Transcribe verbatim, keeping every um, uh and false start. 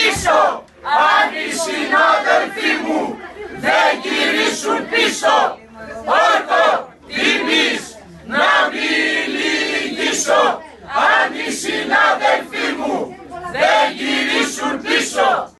πίσω, αν οι συνάδελφοί μου δεν γυρίσουν πίσω, όρκο τιμής να μιλήσω, αν οι συνάδελφοί μου δεν γυρίσουν πίσω.